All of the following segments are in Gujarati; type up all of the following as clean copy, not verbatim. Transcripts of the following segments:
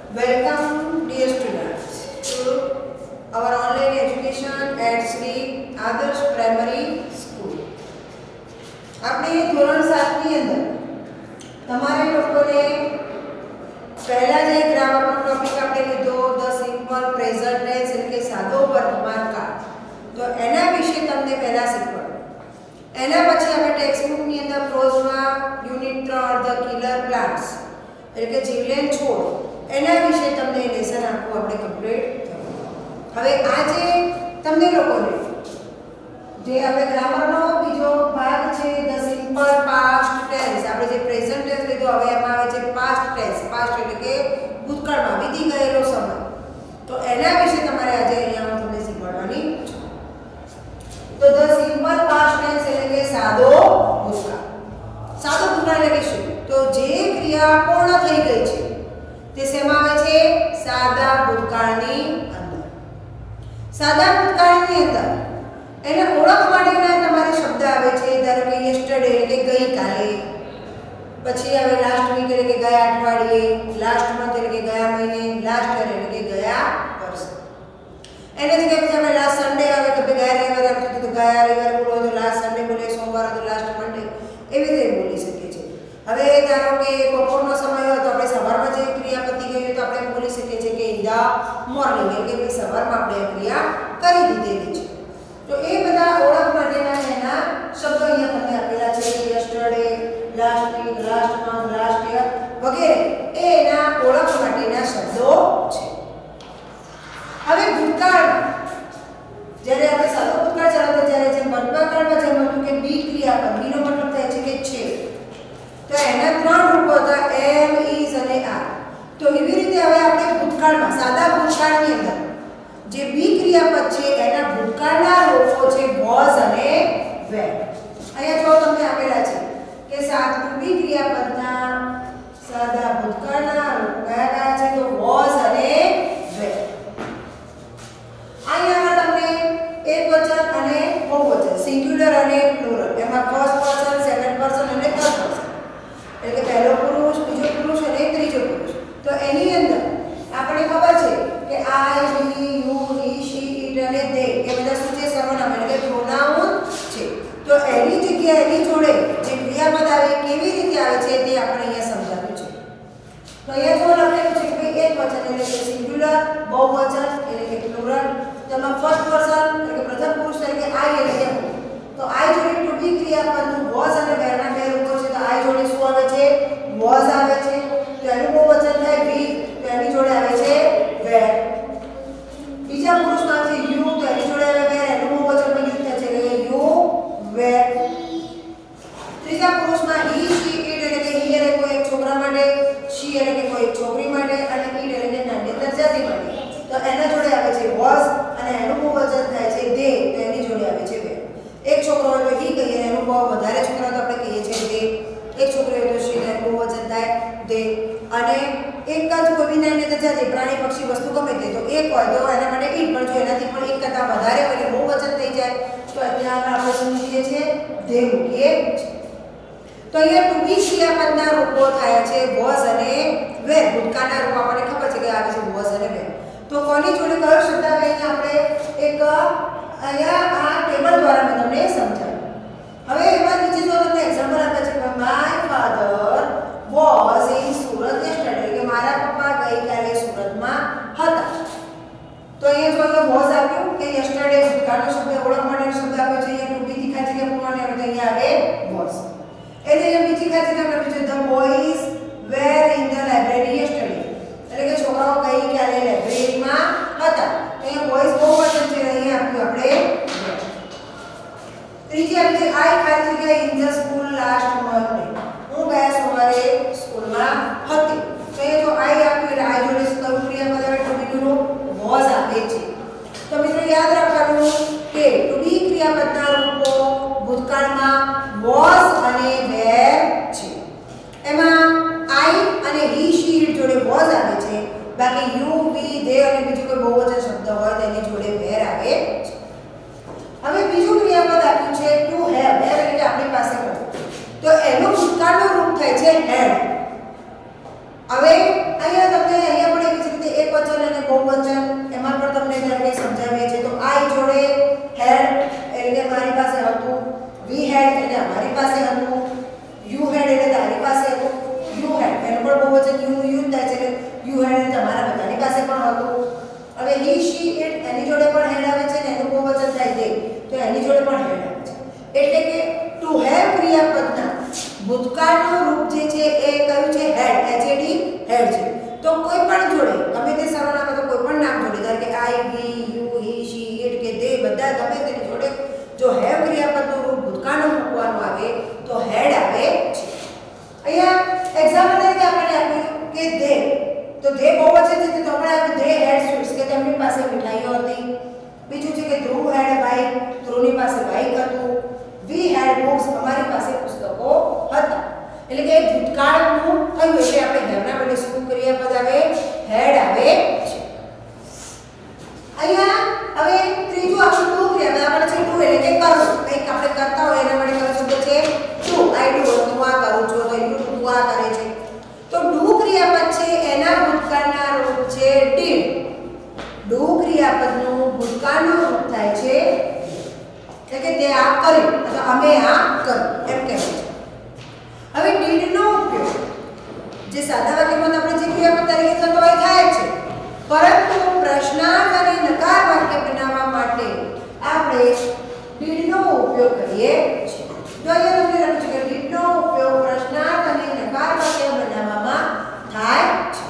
Welcome, dear students, to our online education at Sri Adarsh Primary School. આપણે ધોરણ 7 ની અંદર તમારે લોકોને પહેલા જે ગ્રામરનો ટોપિક આપણે લીધો ધ સિમ્પલ પ્રેઝન્ટ ટેન્સ એટલે કે સાદો વર્તમાન કાળ, તો એના વિશે તમને પહેલા શીખવાડો. એના પછી આપણે ટેક્સ્ટબુક ની અંદર પ્રોઝમાં યુનિટ 3 ધ કિલર પ્લાન્ટ્સ એટલે કે જીવલેણ છોડ, એના વિશે તમને લેસન આખું આપણે કમ્પ્લીટ થયું. હવે આજે તમને લોકોને જે આપણે ગ્રામરનો બીજો ભાગ છે ધ સિમ્પલ પાસ્ટ ટેન્સ, આપણે જે પ્રેઝન્ટ ટેન્સ લીધો હવે એમાં આવે છે પાસ્ટ ટેન્સ. પાસ્ટ એટલે કે ભૂતકાળમાં વીતી ગયેલો સમય, તો એના વિશે તમારે આજે અહીંયા હું તમને શીખવાડવાની છું. તો ધ સિમ્પલ પાસ્ટ ટેન્સ એટલે કે સાદો ભૂતકાળ. સાદો ભૂતકાળ એટલે કે શું? તો જે ક્રિયા પૂર્ણ થઈ ગઈ છે તે શેમાં આવે છે? સાદા ભૂતકાળની અંદર. સાદા ભૂતકાળની અંદર એને ઓળખ માટેના તમારે શબ્દ આવે છે. ધારો કે યસ્ટરડે એટલે કે ગઈકાલે, પછી આવે લાસ્ટ વીક એટલે કે ગયા અઠવાડિયે, લાસ્ટ મંથ એટલે કે ગયા મહિને, લાસ્ટ યર એટલે કે ગયા વર્ષ. એને જ કે આપણે લાસ્ટ સન્ડે આવે કે ગયા રવિવારે આવતું તો ગયા રવિવારે બોલો, તો લાસ્ટ સન્ડે બોલે, સોમવાર તો લાસ્ટ મંડે, એવી રીતે બોલી શકીએ છીએ. હવે ધારો કે બપોરનો સમય હોય તો આપણે સવારમાં જે ક્રિયા પતી ગઈ હોય તો આપણે બોલી શકીએ છીએ કે ઇન ધ મોર્નિંગ એટલે કે સવારમાં આપણે આ ક્રિયા કરી દીધેલી છે. તો એ બધા ઓળખ માટેના એના શબ્દો અહીંયા તમને આપેલા છે. Yesterday, last week, last month, last year વગેરે એ એના ઓળખ માટેના શબ્દો છે. હવે ભૂતકાળ, જ્યારે આપણે સાદો ભૂતકાળ ચલાવતા ત્યારે જેમ વર્તમાનકાળમાં જેમ હતું કે બી ક્રિયાપદ, બીનો મતલબ થાય છે કે છે, તો એના ત્રણ રૂપો હતા એમ, ઇઝ અને આર. તો એવી રીતે હવે આપણે ભૂતકાળમાં સાદા ભૂતકાળની અંદર જે બી ક્રિયાપદ છે એના ભૂતકાળના રૂપો છે વોઝ અને વેર. અહીંયા જો તમને આપેલા છે કે સાદા બી ક્રિયાપદના સાદા ભૂતકાળના રૂપ કયા કયા છે? તો વોઝ અને વેર. અહીંયા તમને એકવચન અને બહુવચન, સિંગ્યુલર અને પ્લુરલ, એમાં ફર્સ્ટ પર્સન, સેકન્ડ પર્સન અને થર્ડ પર્સન એટલે કે પહેલો પુરુષ, બીજો પુરુષ અને ત્રીજો પુરુષ. તો એની અંદર આપણે ખબર છે કે I, we, you, he, she, it અને ધે એ બધા શું છે? સર્વનામ એટલે કે પ્રોનાઉન છે. તો એની જગ્યાએ એની જોડે જે ક્રિયાપદ આવે કેવી રીતે આવે છે તે આપણે અહીંયા સમજાવ્યું છે. તો અહીંયા જો લખેલું છે કે એકવચન એટલે કે સિંગ્યુલર, બહુવચન એટલે કે પ્લુરલ, તેમાં ફર્સ્ટ પર્સન એટલે કે પ્રથમ પુરુષ તરીકે આઈ એટલે કે હું. તો આઈ જોડે ટુ બી ક્રિયાપદનું વોઝ અને વેરના બે રૂપો છે. તો આઈ જોડે શું આવે છે? વોઝ આવે છે. તો એનું બહુવચન થાય વી, તો એની જોડે આવે છે વેર. બીજા પુરુષમાં છે યુ, તો એની જોડે આવે વેર, એનું બહુવચન યુ થાય છે એટલે કે યુ, વેર. ત્રીજા પુરુષમાં હી, શી, ઇટ એટલે કે હી એટલે કોઈ એક છોકરા માટે, શી એટલે કે કોઈ એક છોકરી માટે અને ઇટ એટલે કે નાની જાતિ માટે. તો એના જોડે આવે છે વોઝ અને એનું બહુવચન થાય છે ધે, તો એની જોડે આવે છે વેર. એક છોકરો હોય તો હી કહીએ, એનું બહુ વધારે છોકરા તો આપણે કહીએ છીએ ધે. એક છોકરી હોય તો શી, એનું બહુવચન થાય ધે. અને એક જ કોઈ બી નાની જાતિ, પ્રાણી, પક્ષી, વસ્તુ ગમે તે, તો એક હોય તો એના માટે ઇટ, પણ જો એનાથી પણ એક કરતાં વધારે હોય એટલે બહુવચન થઈ જાય તો ત્યાં આપણે શું મૂકીએ છીએ? ધે મૂકીએ છીએ. તો અહીંયા ટુ બી ક્રિયાપદના રૂપો થયા છે વોઝ અને વેર. ભૂતકાળના રૂપ આપણને ખબર છે કે આવે છે વોઝ અને વેર. તો કોની જોડે કયો શબ્દ આવે અહીંયા આપણે એક અહીંયા આ ટેબલ દ્વારા મેં તમને સમજાવ્યું. હવે એમાં નીચે જો તમને એક્ઝામ્પલ આપે છે કે my father was in Surat yesterday, કે મારા પપ્પા ગઈકાલે સુરતમાં હતા. તો અહીંયા જો વોઝ આપ્યું કે યસ્ટરડે ભૂતકાળનો શબ્દ ઓળખ માટેનો શબ્દ આપ્યો છે. અહીંયા ટુ બી થી ખાલી જગ્યા પૂરવાની આવે તો અહીંયા આવે વોઝ. એટલે અહીંયા બીજી ખાલી જગ્યા આપ્યું છે the boys were in the library yesterday, એટલે કે છોકરાઓ ગઈકાલે લાઇબ્રેરીમાં હતા. અહીંયા બોયઝ બહુવચન છે, અહીંયા આપ્યું આપણે. ત્રીજી આપી છે આઈ ખાલી જગ્યા in the school last Monday, હું ગયા સોમવારે સ્કૂલમાં હતી. તો એ જો આઈ આપ્યું એટલે આઈ જોડે કયું ક્રિયાપદ આવે? ટુ બી નું વોઝ આવે છે. તો મિત્રો યાદ રાખવાનું કે ટુ બી ક્રિયાપદના રૂપો ભૂતકાળમાં વોઝ અને વેર છે. એમાં આઈ અને હી, શી, ઇટ જોડે વોઝ આવે છે. બાકી યુ, વી, ધે અને બીજું કોઈ બહુવચન શબ્દ હોય તેની જોડે વેર આવે છે. હવે બીજું ક્રિયાપદ આપ્યું છે ટુ હેવ. હેવ એટલે આપણી પાસે હોય, તો એનું ભૂતકાળનું રૂપ થાય છે હેડ. હવે અહીંયા તમને અહીંયા પણ એકવચન અને બહુવચન એમાં પણ તમને જ્યારે સમજાવીએ છીએ તો આઈ જોડે હેડ એટલે મારી પાસે હતું, વી હેડ એટલે અમારી પાસે હતું, યુ હેડ એટલે તારી પાસે હતું, યુ હેડ એનું પણ બહુવચન યુ થાય છે એટલે યુ હેડ એટલે તમારા બધાની પાસે પણ હતું. હવે હી શી ઇટ એની જોડે પણ હેડ આવે છે ને એનું બહુવચન થાય તે તો એની જોડે પણ હેડ આવે છે. એટલે કે ટુ હેવ ક્રિયાપદના ભૂતકાળનું રૂપ જે છે એ કયું છે હેડ, એચએડી હેડ છે. તો કોઈ પણ જોડે ગમે તે સર્વનામ તો કોઈ પણ નામ જોડે ધારો કે I, we, you, he, she, it કે તે બધા ગમે તેની જોડે જો હેવ ક્રિયાપદનું રૂપ ભૂતકાળનું મૂકવાનું આવે તો હેડ આવે છે. અહીંયા એક્ઝામ્પલ તરીકે આપણે આપ્યું કે ધે, તો ધે બહુવચન છે તો આપણે આપ્યું ધે હેડ સ્વીટ્સ કે તેમની પાસે મીઠાઈઓ હતી. બીજું છે કે ધ્રુવ હેડ બાઇક, ધ્રુવની પાસે બાઇક હતું. વી હેડ બુક્સ અમારી પાસે પુસ્તકો હતા. એટલે કે ભૂતકાળનું થયું એટલે આપણે હેવના બદલે શું ક્રિયાપદ આવે હેડ આવે છે. અહીંયા હવે ત્રીજું આપણું ડુ ક્રિયાપદ આપણે છે ડુ એટલે કે કરવું, કંઈક આપણે કરતા હોય એના માટે કયો શબ્દ છે ડુ. આઈ ડુ, હું આ કરું છું તો યુ તું આ કરે છે. તો ડુ ક્રિયાપદ છે એના ભૂતકાળના રૂપ છે ડીડ. ડુ ક્રિયાપદનું ભૂતકાળનું રૂપ થાય છે એટલે કે તે આ કર્યું અથવા અમે આ કર્યું એમ કહેવાય છે. હવે ડીડ નો ઉપયોગ જે સાદા વાક્યમાં આપણે જે ક્રિયાપદ તરીકે થતો હોય થાય છે, પરંતુ પ્રશ્નાર્થ અને નકાર વાક્ય બનાવવા માટે આપણે ડીડ નો ઉપયોગ કરીએ છીએ. તો અહીંયા તમને લખ્યું છે કે ડીડ નો ઉપયોગ પ્રશ્નાર્થ અને નકાર વાક્ય બનાવવામાં થાય છે.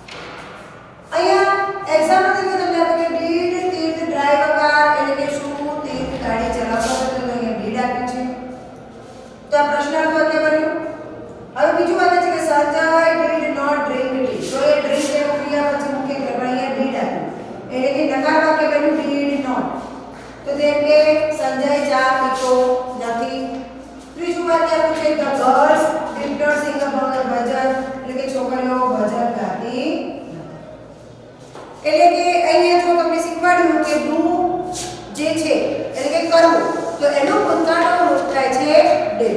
અહીંયા એક્ઝામ્પલ તરીકે તમને આપે કે did Tirth drive a car એટલે કે શું તીર્થ ગાડી ચલાવતો હતો તો અહીંયા ડીડ આપ્યું છે. તો આ પ્રશ્નાર્થ વાક્ય બન્યું. હવે બીજું વાક્ય છે કે Sanjay did not drink tea. તો એ ડ્રિંક એનું ક્રિયા પછી મુખ્ય ક્રિયા પણ અહીંયા ડીડ આપ્યું એટલે કે નકાર વાક્ય બન્યું ડીડ નોટ. તો જેમ કે સંજય ચા પીતો નથી. ત્રીજું વાક્ય આપ્યું છે the girls did not sing a bhajan એટલે કે છોકરીઓ ભજન ગાતી. એટલે કે અહીંયા જો તમને શીખવાડ્યું કે ડુ જે છે એટલે કે કરવું તો એનું ભૂતકાળનું રૂપ થાય છે ડીડ.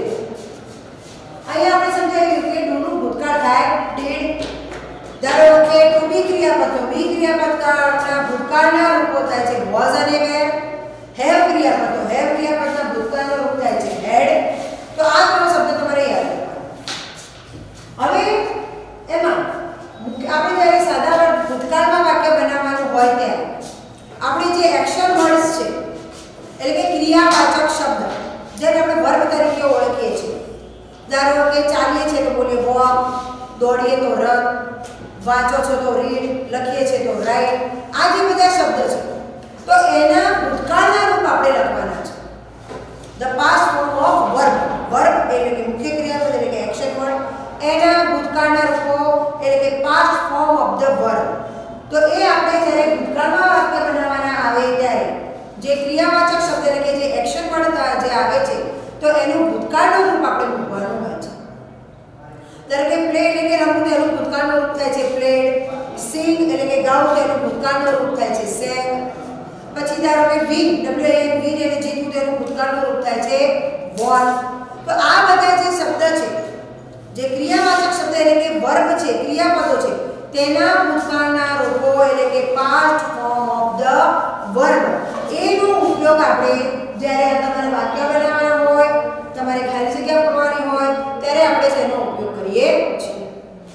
અહીંયા આપણે સમજાવ્યું કે ડુ નું ભૂતકાળ થાય ડીડ. ધારો કે ટુ બી ક્રિયાપદ તો બી ક્રિયાપદના ભૂતકાળના રૂપો થાય છે વોઝ અને વેર. હેવ ક્રિયાપદ તો હેવ ક્રિયાપદના ભૂતકાળનું રૂપ થાય છે હેડ. તો આ ત્રણ શબ્દ તમારે યાદ રાખવાના. હવે એમાં આપણે જ્યારે સાદા ભૂતકાળમાં વાક્ય બનાવવાનું હોય ત્યારે આપણે જે એક્શન વર્ડ્સ છે એટલે કે ક્રિયાવાચક શબ્દ જેને આપણે વર્બ તરીકે ઓળખીએ છીએ. ધારો કે ચાલીએ છીએ તો બોલીએ વોક, દોડીએ તો રન, વાંચો છો તો રીડ, લખીએ છીએ તો રાઇટ. આ જે બધા શબ્દ છે તો એના ભૂતકાળના રૂપ આપણે લખવાના છે. The past form of verb, verb એટલે કે મુખ્ય ક્રિયાપદ એટલે કે એક્શન વર્ડ, એના ભૂતકાળના રૂપો એટલે કે past form of the verb. તો એ આપણે જ્યારે ભૂતકાળમાં વાક્ય બનાવવાના આવે ત્યારે જે ક્રિયાવાચક શબ્દ એટલે કે જે એક્શન વર્ડ જે આવે છે તો એનું ભૂતકાળનું રૂપ આપણે મૂકવાનું હોય છે. ધારો કે પ્લે એટલે કે રમવું તેનું ભૂતકાળનું રૂપ થાય છે પ્લેડ. સિંગ એટલે કે ગાવું તેનું ભૂતકાળનું રૂપ થાય છે સેંગ. પછી ધારો કે વિન ડબલ્યુ એ વિન એટલે જીતવું તેનું ભૂતકાળનું રૂપ થાય છે વોન. તો આ બધા જે શબ્દ છે જે ક્રિયાવાચક શબ્દ એટલે કે વર્બ છે ક્રિયાપદો છે તેના ભૂતકાળના રૂપો એટલે કે past form of the verb એનો ઉપયોગ આપણે જ્યારે તમારે વાક્ય બનાવવાના હોય, તમારે ખાલી જગ્યા પૂરવાની હોય ત્યારે આપણે તેનો ઉપયોગ કરીએ છીએ.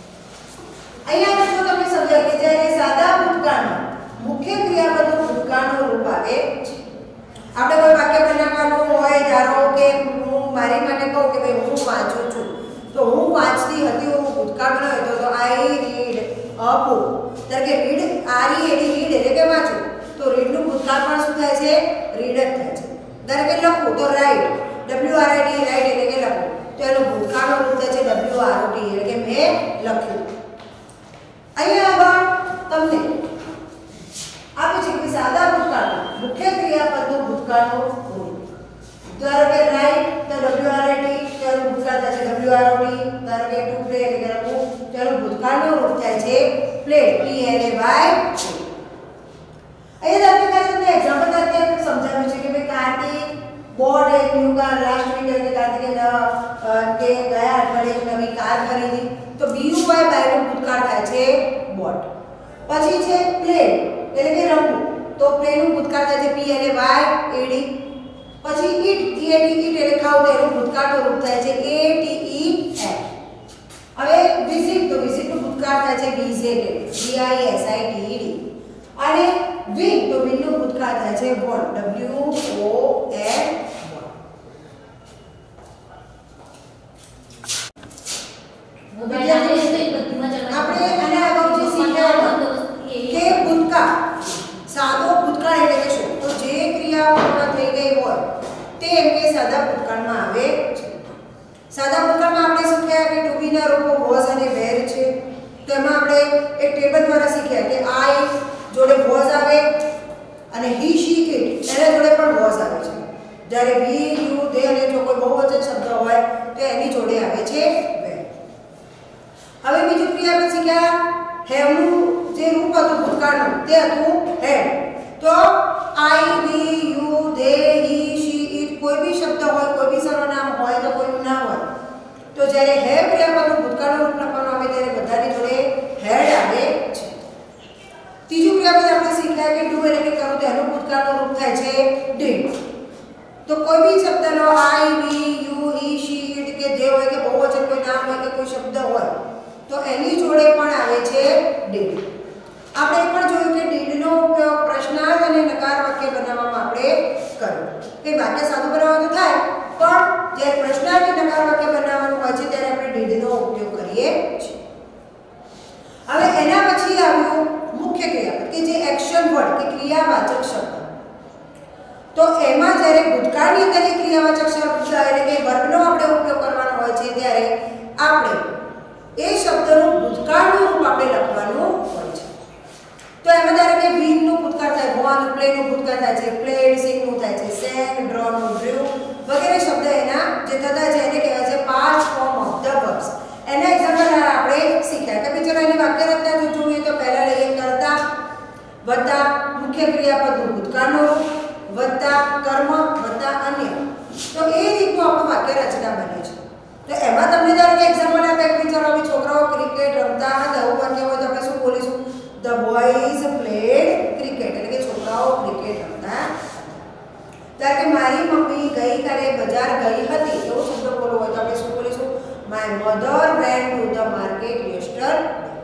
અહીંયા જો તમને સમજાય કે જ્યારે સાદા ભૂતકાળમાં મુખ્ય ક્રિયાપદનું ભૂતકાળનું રૂપ આવે છે. આપણે કોઈ વાક્ય બનાવવાનું હોય ધારો કે હું મારી માટે કહું કે ભાઈ હું વાંચું છું તો હું વાંચતી હતી હું ભૂતકાળ બનાવ્યો તો આઈ રીડ અ બુક. ત્યારે કે રીડ આરી એડી રીડ એટલે કે વાંચું તો રીડનું ભૂતકાળ પણ શું થાય છે રીડ જ થાય છે. ધારો કે લખું તો write W R I D write એટલે કે લખું તો એનું ભૂતકાળનું રૂપ થાય છે ડબલ્યુ આર ઓ ટી એટલે કે મેં લખ્યું. અહીંયા આગળ તમને આપે છે કે સાદા ભૂતકાળમાં મુખ્ય ક્રિયાપદનું ભૂતકાળનું રૂપ. ધારો કે રાઇટ તો ડબલ્યુ આર આઈ ટી તેનું ભૂતકાળ થાય છે ડબલ્યુ આર ઓ ટી. ધારો કે ટુ પ્લે એટલે કે રમવું તેનું ભૂતકાળનું રૂપ થાય છે play P L A Y. અહીંયા આપણે તમને એક્ઝામ્પલ તરીકે સમજાવ્યું છે કે ભાઈ Kartik bought a new car last week એટલે કાર્તિકે કે ગયા અઠવાડિયે નવી કાર ખરીદી તો બીયુ વાય બાયનું ભૂતકાળ થાય છે બોટ. પછી છે પ્લે એટલે કે રમવું, તો પ્લે નું ભૂતકાળ થાય છે પી એટલે વાય એડી. પછી ઈટ ઈટ એટલે ખાવું, તો એનું ભૂતકાળનું રૂપ થાય છે એ ટી ઈ એટ. હવે વિઝિટ, તો વિઝિટ નું ભૂતકાળ થાય છે visited V I S I T E D. અને વિન, તો વિન નું ભૂતકાળ થાય છે વોન ડબલ્યુ ઓ એન. આપણે આને આગળ જે શીખ્યા કે ભૂતકાળ, સાદો ભૂતકાળ એટલે કે શું, તો જે ક્રિયા પૂર્ણ થઈ ગઈ હોય તે એમ કે સાદા ભૂતકાળમાં આવે છે. સાદા ભૂતકાળમાં આપણે શીખ્યા કે ટુ બી ના રૂપો વોઝ અને વેર છે. તો એમાં આપણે એક ટેબલ દ્વારા શીખ્યા કે આઈ જોડે વોઝ આવે અને હી શી ઇટ એના જોડે પણ વોઝ આવે છે. જ્યારે વી યુ દે અને જો કોઈ બહુવચન શબ્દ હોય તો એની જોડે આવે છે વેર. હવે બીજું ક્રિયા આપણે શીખ્યા હેવનું જે રૂપ હતું ભૂતકાળનું તે હતું હેડ. તો આઈ we you they he she it કોઈ બી શબ્દ હોય, કોઈ બી સર્વનામ હોય તો કોઈનું ના હોય, તો જ્યારે હેવ ક્રિયાપદનું ભૂતકાળનું રૂપ લખવાનું આવે ત્યારે બધાની જોડે હેડ આવે છે. ત્રીજું ક્રિયાપદ આપણે શીખ્યા કે ડુ એટલે કે કરું, તો એનું ભૂતકાળનું રૂપ થાય છે ડીડ. તો કોઈ બી શબ્દનો આઈ we you he she it કે જે હોય કે બહુવચન કોઈ નામ હોય કે કોઈ શબ્દ હોય તો એની જોડે પણ આવે છે ડીડ. આપણે એ પણ જોયું કે ડીડનો ઉપયોગ પ્રશ્નાર્થ અને નકાર વાક્ય બનાવવામાં આપણે કર્યો. કે વાક્ય સાદું બનાવવાનું થાય, પણ જ્યારે પ્રશ્નાર્થ અને નકાર વાક્ય બનાવવાનું હોય છે ત્યારે આપણે ડીડનો ઉપયોગ કરીએ છીએ. હવે એના પછી આવ્યું મુખ્ય ક્રિયાપદ કે જે એક્શન વર્ડ કે ક્રિયાવાચક શબ્દ. તો એમાં જ્યારે ભૂતકાળની અંદર એ ક્રિયાવાચક શબ્દ એટલે કે વર્બનો આપણે ઉપયોગ કરવાનો હોય છે ત્યારે આપણે એ શબ્દનું ભૂતકાળનું રૂપ આપણે લખવાનું હોય છે. તો એમાં ધારો કે વિન નું ભૂતકાળ થાય વોન, પ્લે નું ભૂતકાળ થાય છે પ્લેડ, સિંગ નું થાય છે સેંગ, ડ્રો નું ડ્રીવ વગેરે શબ્દ એના જે થતા છે એને કહેવાય છે past form of the verbs. એના એક્ઝામ્પલ આપણે શીખ્યા કે ચલો એની વાક્ય રચના જો જોઈએ તો પહેલા લઈએ કરતા વત્તા મુખ્ય ક્રિયાપદનું ભૂતકાળનું રૂપ વત્તા કર્મ વત્તા અન્ય. તો એ રીતનું આપણું વાક્ય રચના બને છે. તો એમાં તમને ધારો કે એક્ઝામ્પલ આપે કે ચલો હવે છોકરાઓ ક્રિકેટ રમતા હતા એવું વાક્ય હોય તો આપણે શું બોલીશું? The boys played cricket એટલે કે છોકરાઓ ક્રિકેટ રમતા. ત્યારે કે મારી મમ્મી ગઈકાલે બજાર ગઈ હતી એવો શબ્દ બોલવો હોય તો આપણે શું બોલીશું? My mother went to the market yesterday.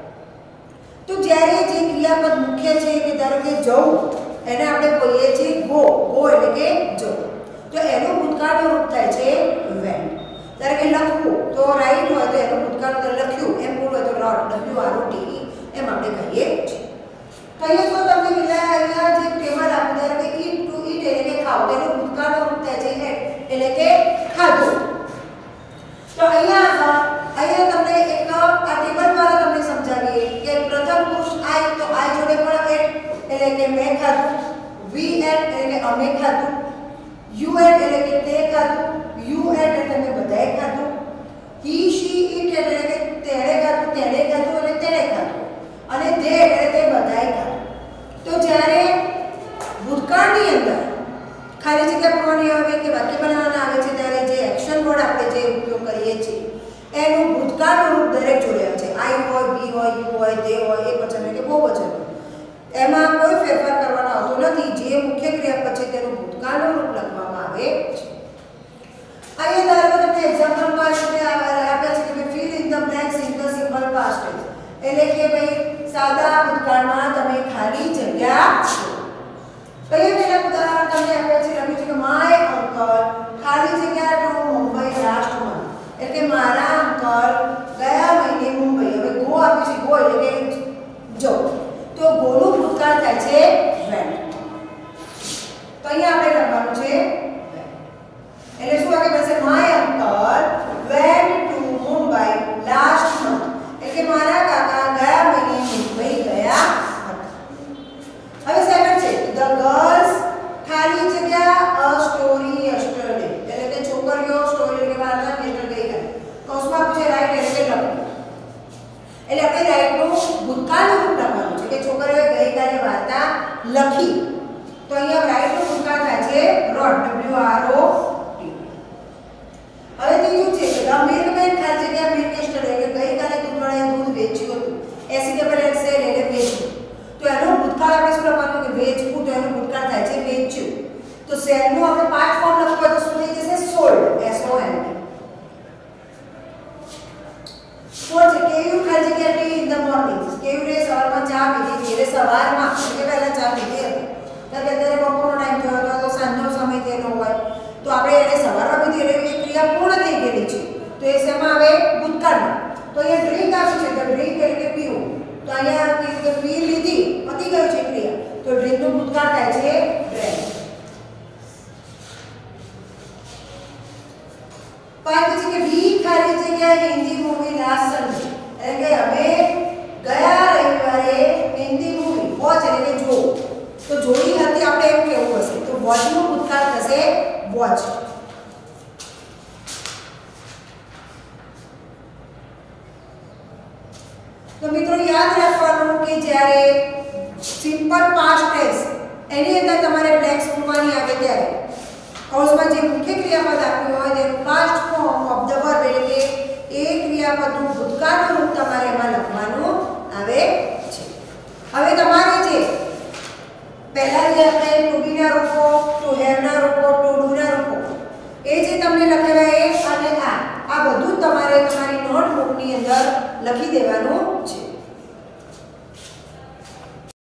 તો જ્યારે જે ક્રિયાપદ મુખ્ય છે કે ધારો કે જવું એને આપણે કહીએ છીએ ગો. ગો એટલે કે જવું. તો એનું ભૂતકાળનું રૂપ થાય છે went. ત્યારે કે લખવું તો રાઈટ હોય તો એનું ભૂતકાળનું તો લખ્યું, એમ બોલવું હોય તો wrote W R O T એમ આપણે કહીએ છીએ. તો અહીંયા જો તમને અહીંયા જે ટેબલ આપું ધારો કે ઈટ ટુ ઈટ એટલે કે ખાવ, તેનું ભૂતકાળનું રૂપ થાય છે એટ એટલે કે ખાધું. તો અહીંયા તમને એક આ ટેબલ દ્વારા તમને સમજાવીએ કે પ્રથમ પુરુષ આઈ, તો આઈ જોડે પણ એટ એટલે કે મેં ખાધું, વી એટ એટલે કે અમે ખાધું, યુ એટ એટલે કે તે ખાધું, યુ એટ એટલે તમે બધાએ ખાધું, હી શી ઇટ એટલે કે તેણે ખાધું, તેણે ખાધું એટલે તેણે ખાધું, અને તે એટલે તે બધાએ ખાધું. તો જ્યારે ભૂતકાળની અંદર ખાલી જગ્યા પૂરવાની આવે કે વાક્ય બનાવવાના આવે છે ત્યારે જે એક્શન વર્ડ આપણે જે ઉપયોગ કરીએ છીએ એનું ભૂતકાળનું રૂપ દરેક જોડે આવે છે. આઈ હોય, બી હોય, યુ હોય, તે હોય, એકવચન હોય કે બહુવચન હોય, એમાં કોઈ ફેરફાર કરવાનો આવતો નથી. જે મુખ્ય ક્રિયાપદ છે તેનું ભૂતકાળનું રૂપ લખવામાં આવે છે. અહીંયા ધારો કે તમને એક્ઝામ્પલમાં આપે છે કે fill in the blanks in the simple past tense એટલે કે ભાઈ સાદા ભૂતકાળમાં તમે ખાલી જગ્યા છો. પહેલા ઉદાહરણ તમને આપ્યા છે, લખ્યું છે કે માય અંકલ ખાલી જગ્યા ટુ મુંબઈ લાસ્ટ મંથ એટલે કે મારા અંકલ ગયા મહિને મુંબઈ. હવે ગો આપ્યું છે, ગો એટલે કે જો, તો ગોનું ભૂતકાળ થાય છે વેન્ટ. તો અહીંયા આપણે લખવાનું છે એટલે શું વાક્ય બનશે? My uncle went to Mumbai last month એટલે કે મારા કાકા ગયા મહિને મુંબઈ ગયા હતા. હવે સેકન્ડ છે ધ ગર્લ્સ ખાલી જગ્યા અ સ્ટોરી યસ્ટરડે એટલે કે છોકરીઓ સ્ટોરી એટલે કે વાર્તા યસ્ટરડે ગઈ. કૌંસમાં પૂછે રાઈટ એટલે કે લખવું. એટલે આપણે રાઈટનું ભૂતકાળનું રૂપ લખવાનું છે કે છોકરીઓએ ગઈકાલે વાર્તા લખી. તો અહીંયા રાઈટનું ભૂતકાળ થાય છે wrote W R O T. હવે ત્રીજું છે ધ મિલ્કમેન ખાલી જગ્યા મિલ્ક યસ્ટરડે એટલે ગઈકાલે દૂધવાળાએ દૂધ વેચ્યું હતું. એસી ડબલ એક્સ એલ એટલે વેચ્યું. વેચવું તો એનો ભૂતકાળ થાય છે વેચ્યું. તો સેલ નું આપણે પાર્ટ ફોર્મ લખવું હોય તો શું થઈ જશે? સોલ્ડ. SOLD. સોલ્ડ છે કેવું ખાલી જગ્યા ટી ઇન ધ મોર્નિંગ. કેવું રે સવારમાં ચા પીધી હતી. એટલે સવારમાં એટલે પહેલા ચા પીધી હતી. ત્યારે અત્યારે બપોરનો ટાઈમ થયો હતો તો સાંજનો સમય થયેલો હોય તો આપણે એને સવારમાં પીધી એટલે એ ક્રિયા પૂર્ણ થઈ ગયેલી છે. તો એ શેમાં આવે? ભૂતકાળમાં. તો અહીંયા ડ્રિંક આવ્યું છે તો ડ્રિંક એટલે કે પીવું. તો અહીંયા કે પી લીધી પતી ગયું છે ક્રિયા. તો ડ્રિંક નું ભૂતકાળ થાય છે ડ્રેન્ક. પછી કે વી ખાલી જગ્યા હિન્દી મૂવી લાસ્ટ સન્ડે. એટલે કે અમે ગયા રવિવારે હિન્દી મૂવી વોચ એટલે કે જો. તો જોઈ હતી આપણે એમ કેવું હશે. તો વોચ નું ભૂતકાળ થશે વોચ. તો મિત્રો યાદ રાખવાનું કે જ્યારે સિમ્પલ પાસ્ટ ટેન્સ એની અંદર તમારે બ્લેન્ક્સ પૂરવાની આવે ત્યારે કૌંસમાં જે મુખ્ય ક્રિયાપદ આપ્યું હોય તેનું past form of the verb એટલે કે એ ક્રિયાપદનું ભૂતકાળનું રૂપ તમારે એમાં લખવાનું આવે છે. હવે તમારે જે પહેલા જે આપણે ટુ બી ના રૂપો, ટુ હેવ ના રૂપો, ટુ ડુ ના રૂપો એ જે તમને લખેલા એ અને આ બધું તમારે તમારી નોટબુકની અંદર લખી દેવાનું છે.